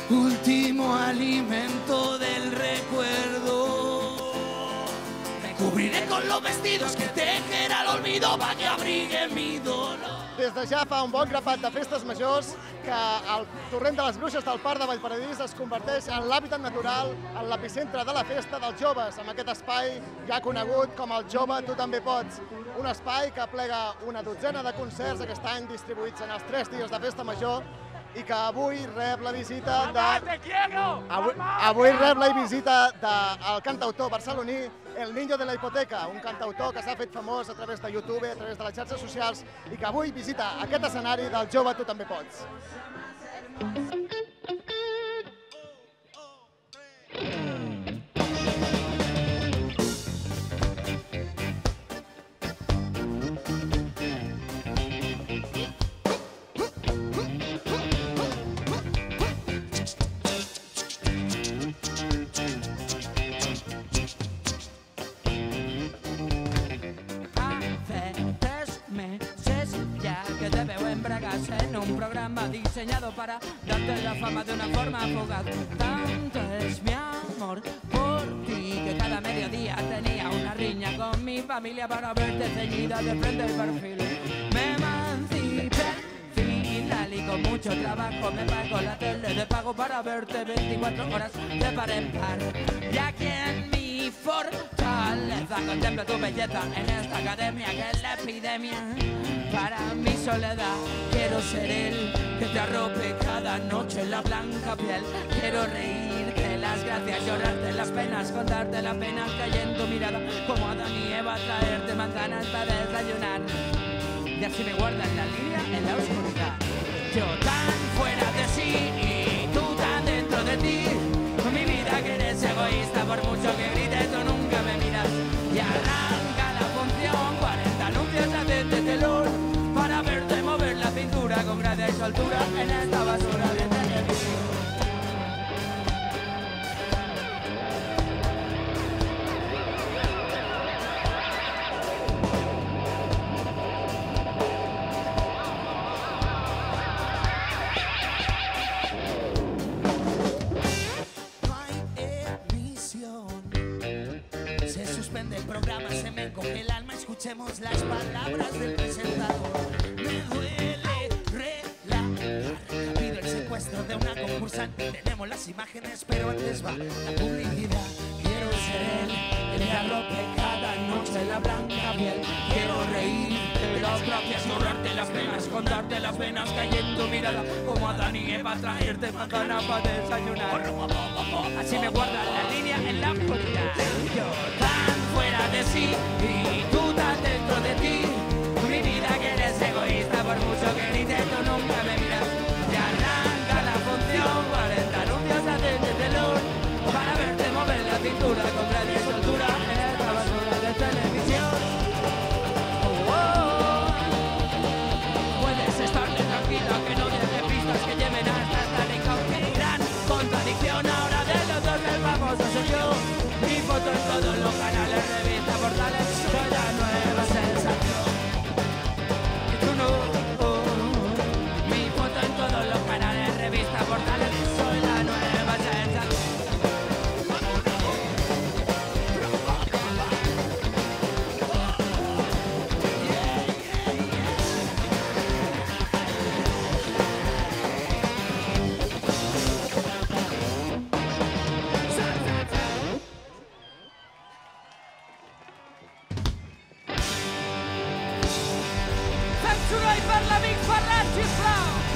último alimento del recuerdo. Me cubriré con los vestidos que tejerá el olvido para que abrigue mi dolor. Des de ja fa un bon grapat de festes majors que el torrent de les Bruixes del Parc de Vallparadís es converteix en l'hàbitat natural, en l'epicentre de la festa dels joves, amb aquest espai ja conegut com el Jove Tu També Pots. Un espai que aplega una dotzena de concerts aquest any distribuïts en els 3 dies de festa major i que avui rep la visita del cantautor barceloní El Niño de la Hipoteca, un cantautor que s'ha fet famós a través de YouTube, a través de les xarxes socials i que avui visita aquest escenari del Jove Tu També Pots. En un programa diseñado para darte la fama de una forma fugaz. Tanto es mi amor por ti que cada mediodía tenía una riña con mi familia para verte ceñida de frente y perfil. Me emancipé al final y con mucho trabajo me pago la tele de pago para verte 24 horas de par en par. Y aquí en mi fortaleza contemplo tu belleza en esta academia que es la epidemia. Para mi soledad quiero ser el que te arrope cada noche en la blanca piel. Quiero reírte las gracias, llorarte las penas, contarte las penas que hay en tu mirada. Como Adán y Eva, traerte manzanas para desayunar. Y así me guardas la línea en la oscuridad. Yo tan fuera de sí y tú tan dentro de ti. Mi vida que eres egoísta, por mucho que grites tú nunca me miras. Y arranca la función, 40 anuncios hacen telón para verte mover la cintura con gracia y soltura en esta basura de televisión. El programa se me encoge el alma, escuchemos las palabras del presentador. Me duele relajar, pido el secuestro de una concursante. Tenemos las imágenes, pero antes va la publicidad. Quiero ser el que arrope cada noche la blanca piel. Quiero reír de las gracias, llorarte las penas, contarte las penas que hay en tu mirada. Como Adán y Eva, traerte manzana para desayunar. Así me guardan la línea en la oscuridad. Yo tan fuera de sí y tú tan dentro de ti. Mi vida que eres egoísta, por mucho que grites tú nunca me miras. Y arranca la función, 40 anuncios hacen de telón para verte mover la cintura con gracia y soltura en esta basura de televisión. Puedes estarle tranquila que no deje pistas que lleven hasta esta gran contradicción. Ahora de los dos el famoso soy yo. Mi foto en todos los canales, revistas, portales, soy la nueva sensación. Y tú no, mi foto en todos los canales, revistas, portales, soy la nueva sensación. Soroll per l'amic Ferran, sisplau!